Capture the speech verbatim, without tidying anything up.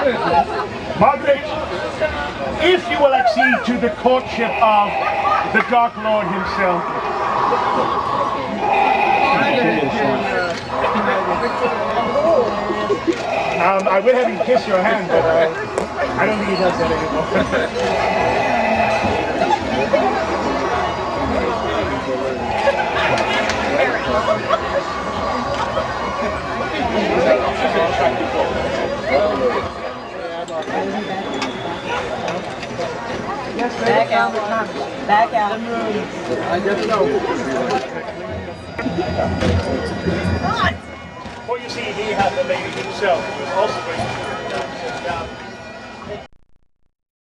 Margaret, if you will accede to the courtship of the Dark Lord himself. Um, I would have him kiss your hand, but uh, I don't think he does that anymore. Back out. Back out. I guess so. Well, you see, he had the lady himself, who was also going to